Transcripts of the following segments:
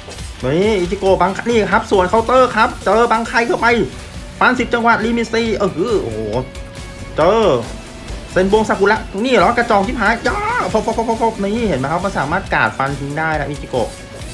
นี่อิจิโกะบังนี่ครับส่วนเคาน์เตอร์ครับเจอบังไคเข้าไปฟัน10 จังหวะลิมิซีโอ้โหเจอเซนบงซากุระนี่เหรอกระจองที่หายย่าฟบนี่เห็นไหมครับมันสามารถกาดฟันทิ้งได้นะอิจิโกะ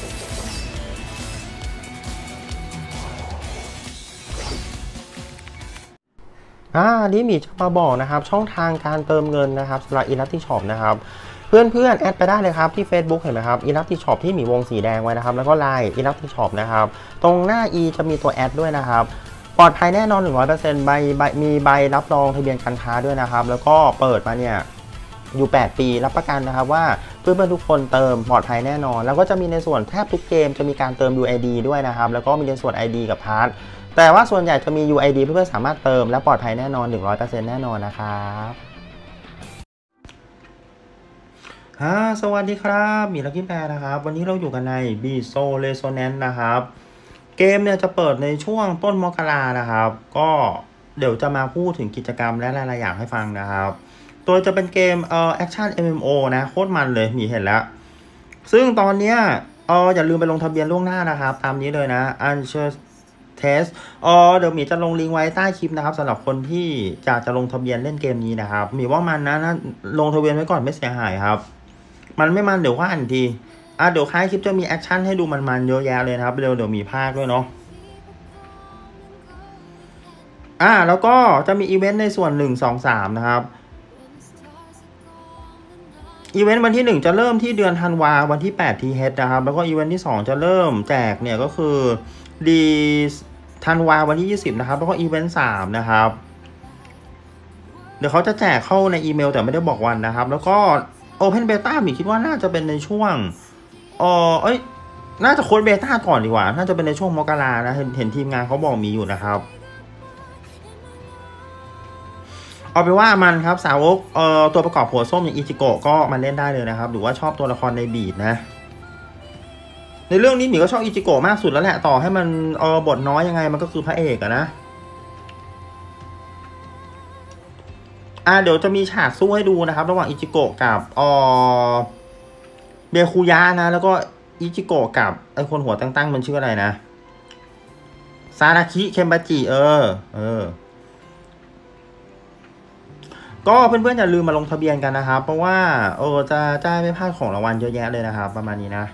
นี่มีจะมาบอกนะครับช่องทางการเติมเงินนะครับสำหรับอิลัตติช็อปนะครับเพื่อนแอดไปได้เลยครับที่ Facebook เห็นไหมครับอิลัตติช็อปที่มีวงสีแดงไว้นะครับแล้วก็ไลน์อิลัตติช็อปนะครับตรงหน้า E จะมีตัวแอดด้วยนะครับปลอดภัยแน่นอน 100% มีใบรับรองทะเบียนการค้าด้วยนะครับแล้วก็เปิดมาเนี่ยอยู่8 ปีรับประกันนะครับว่าเพื่อนๆทุกคนเติมปลอดภัยแน่นอนแล้วก็จะมีในส่วนแทบทุกเกมจะมีการเติม UID ด้วยนะครับแล้วก็มีในส่วน ID กับพาร์ทแต่ว่าส่วนใหญ่จะมี UID เพื่อนๆสามารถเติมและปลอดภัยแน่นอน 100% แน่นอนนะครับสวัสดีครับมีลักกี้แพรนะครับวันนี้เราอยู่กันใน Beat Resonance นะครับเกมเนี่ยจะเปิดในช่วงต้นมกรานะครับก็เดี๋ยวจะมาพูดถึงกิจกรรมและรายละเอียดอย่างให้ฟังนะครับตัวจะเป็นเกมแอคชั่น MMO นะโคตรมันเลยมีเห็นแล้วซึ่งตอนเนี้ยอย่าลืมไปลงทะเบียนล่วงหน้านะครับตามนี้เลยนะTest เดี๋ยวมีจะลงลิงก์ไว้ใต้คลิปนะครับสำหรับคนที่จะลงทะเบียนเล่นเกมนี้นะครับมีว่ามันนะลงทะเบียนไว้ก่อนไม่เสียหายครับมันไม่มันเดี๋ยวว่าอันทีเดี๋ยวท้ายคลิปจะมีแอคชั่นให้ดูมันเยอะแยะเลยนะครับเดี๋ยวมีภาคด้วยเนาะแล้วก็จะมีอีเวนต์ในส่วน1 2 3นะครับอีเวนต์วันที่1จะเริ่มที่เดือนธันวาวันที่8 TH นะครับแล้วก็อีเวนต์ที่2จะเริ่มแจกเนี่ยก็คือดีธันวาวันที่20นะครับแล้วก็อีเวนต์3นะครับเดี๋ยวเขาจะแจกเข้าในอีเมลแต่ไม่ได้บอกวันนะครับแล้วก็ Open Beta มีคิดว่าน่าจะเป็นในช่วงน่าจะโค้ดเบต้าก่อนดีกว่าน่าจะเป็นในช่วงมกรานะเห็นทีมงานเขาบอกมีอยู่นะครับเอาไปว่ามันครับสาวกตัวประกอบหัวส้มอย่างอิจิโกะก็มาเล่นได้เลยนะครับหรือว่าชอบตัวละครในบีดนะในเรื่องนี้หมีก็ชอบอิจิโกะมากสุดแล้วแหละต่อให้มันบทน้อยยังไงมันก็คือพระเอกอะนะเดี๋ยวจะมีฉากสู้ให้ดูนะครับระหว่างอิจิโกะกับเบคุยะนะแล้วก็อิจิโกะกับไอคนหัวตั้งๆมันชื่ออะไรนะซาราคิเคมบาจิก็เพื่อนๆอย่าลืมมาลงทะเบียนกันนะครับเพราะว่าจะไม่พลาดของรางวัลเยอะแยะเลยนะครับประมาณนี้นะ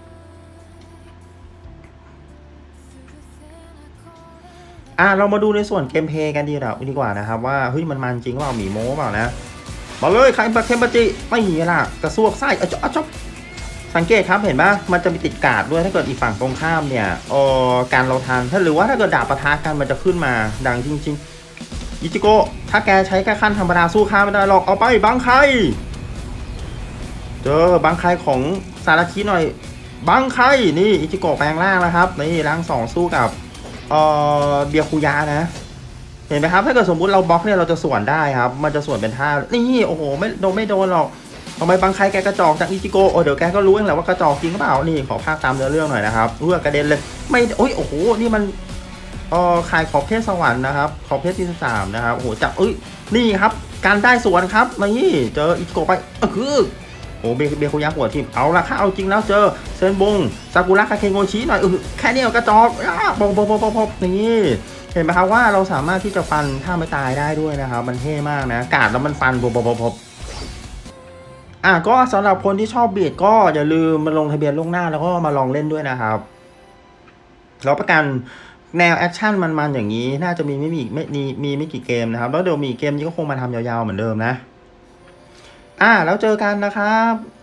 เรามาดูในส่วนเกมเพลย์กันดีกว่านะครับว่าเฮ้ยมันจริงเปล่าหมีโม้เปล่านะมาเลยใครเคมบาจิไม่หีล่ะกระซวกไส้จ๊อบสังเกตครับเห็นไหมมันจะมีติดการ์ดด้วยถ้าเกิดอีกฝั่งตรงข้ามเนี่ยการเราทันหรือว่าถ้าเกิดดาบปะทะกันมันจะขึ้นมาดังจริงๆอิจิโกะถ้าแกใช้แค่ขั้นธรรมดาสู้ข้าไม่ได้หรอกเอาไปบังไคเจอบังไคของซาราคิหน่อยบังไคนี่อิจิโกะแปลงร่างแล้วครับนี่ร่าง2สู้กับเบียคุยะนะเห็นไหมครับถ้าเกิดสมมุติเราบล็อกเนี่ยเราจะสวนได้ครับมันจะสวนเป็นท่านี่โอ้โหไม่โดนหรอกทำไมบางใครแกกระจอกจากอิจิโกะเดี๋ยวแกก็รู้เองแหละว่ากระจอกจริงหรือเปล่านี่ขอภาคตามเรื่องหน่อยนะครับกระเด็นเลยไม่โอ้โหนี่มันขายขอบเพชรสวรรค์นะครับขอบเพชรที่13นะครับโอ้โหจับนี่ครับการได้สวนครับนี่เจออิจิโกะไปโอ้เบคุยะหัวทีมเอาละค่ะเอาจริงแล้วเจอเซนบงซากุระคาเคโงชิหน่อยแค่นี้กระจอกปบนี่เห็นไหมครับว่าเราสามารถที่จะฟันถ้าไม่ตายได้ด้วยนะครับมันเท่มากนะกาดแล้วมันฟันปบก็สำหรับคนที่ชอบบีดก็อย่าลืมมาลงทะเบียนล่วงหน้าแล้วก็มาลองเล่นด้วยนะครับรับประกันแนวแอคชั่นมันอย่างนี้น่าจะมีไม่กี่เกมนะครับแล้วเดี๋ยวมีเกมนี้ก็คงมาทำยาวๆเหมือนเดิมนะแล้วเจอกันนะครับ